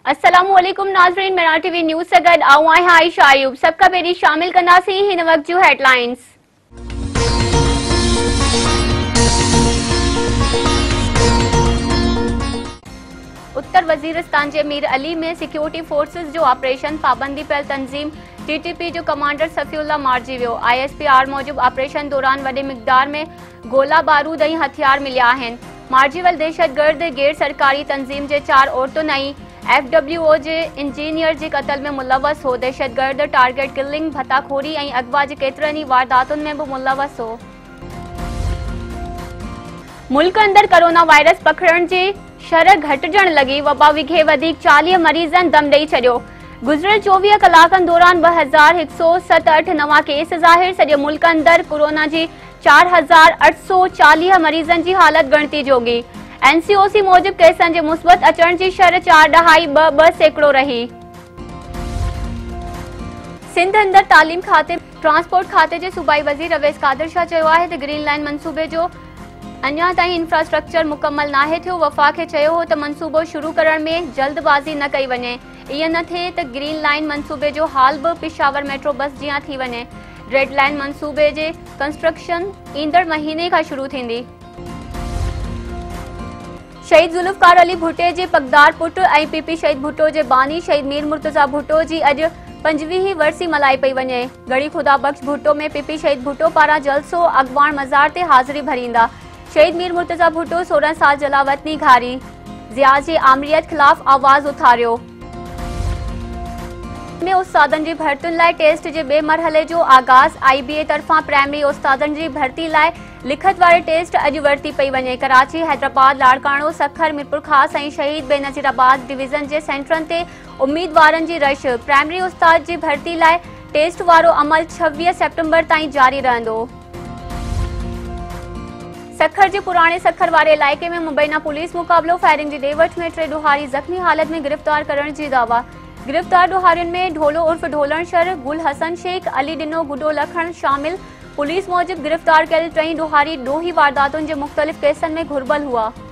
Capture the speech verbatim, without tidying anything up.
अस्सलामुअलैकुम नाज़रीन, मेरा टीवी न्यूज़ से गड आऊं आए आयशा आयूब। सबका बेरी शामिल करना सी हिन वक्त जो हेडलाइंस। उत्तर वजीरिस्तान के मीर अली में सिक्योरिटी फोर्सेस जो ऑपरेशन पाबंदी पर तंजीम टीटीपी जो कमांडर सफ़ीउल्लाह मारिजी वियो। आईएसपीआर मूजिब ऑपरेशन दौरान वॾे मिक़दार में गोला बारूद ऐं हथियार मिलिया आहिनि। मारिजीवल दहशतगर्द गैर सरकारी तंजीम जे चार औरतुनि ऐं एफडब्ल्यूओ जे इंजीनियर जे क़त्ल में मुलवस हो। दहशतगर्द टारगेट किलिंग, भताखोरी ऐं अगवा जे केतिरनि ई वारदातुनि में भी मुलवस हो। मुल्क अंदर कोरोना वायरस पखड़ण जी शरह घटिजण लगी। वबा विघे वधीक चालीह मरीजन दम ॾेई छॾियो। गुज़िरियल चोवीह कलाकनि दौरान ब हज़ार हिकु सौ सतहठि नवां केस ज़ाहिर। सॼे मुल्क अंदर कोरोना जी चार हज़ार अठ सौ चालीह मरीजन की हालत गणती जोगी। एनसीओसी मूजिब केसन के मुस्बत अचण की शरह चार दहाई ब ब सैकड़ो रही। सिंध अंदर तालीम खाते ट्रांसपोर्ट खाते के सूबाई वजीर अवैस कादिर शाह चयो आहे त ग्रीन लाइन मनसूबे जो अञा ताईं इंफ्रास्ट्रक्चर मुकम्मल नाहे थियो। वफा खे चयो हो त मनसूबो शुरू करण में जल्दबाज़ी न कई वञे। इएं न थिए त ग्रीन लाइन मनसूबे जो हाल भी पिशावर मेट्रो बस जियां थी वञे। रेड लाइन मनसूबे जे कंस्ट्रक्शन ईंदड़ महीने का शुरू थींदी। शहीद जुल्फकार अली भुट्टे जे पगदार पुट ऐं पीपी शहीद भुट्टो जे बानी शहीद मीर मुर्तज़ा भुट्टो जी अॼु पंजवीहीं वर्सी मल्हाई पई वञे। गढ़ी खुदा बख्श भुट्टो में पीपी शहीद भुट्टो पारां जलसो अॻवान मज़ार ते हाज़िरी भरींदा। शहीद मीर मुर्तज़ा भुट्टो सोरहं साल जलावतनी घारी ज़िया जी आमरीत खिलाफ आवाज़ उथारियो। में उस्तादन जी भर्तियुनि लाइ टेस्ट जे बे मरहले जो आगाज़। आईबीए तरफां प्राइमरी उस्तादन जी भर्ती लाइ लिखत वारे टेस्ट अॼु वरिती पई वञे। कराची, हैदराबाद, लाड़काणो, सखर, मीरपुर ख़ास ऐं शहीद बेनज़ीराबाद डिवीज़न जे सेंटरनि ते उम्मीदवारनि जी रश। प्राइमरी उस्ताद जी भर्ती लाइ टेस्ट वारो अमल छवीह सेप्टेम्बर ताईं जारी रहंदो। सखर जे पुराणे सखर वारे इलाइक़े में मुबैना पुलिस मुक़ाबलो। फायरिंग जी ॾेवठ में टे ॾोहारी ज़ख़्मी हालत में गिरफ़्तार करण जी दावा। गिरफ़्तार ॾोहारियुनि में ढोलो उर्फ ढोलणशर, गुल हसन शेख, अली डिनो, गुडो लखण शामिल। पुलिस मूजिब गिरफ़्तार कयल टई ॾोहारी ॾोही वारदातुनि जे मुख़्तलिफ़ केसनि में घुर्बल हुआ।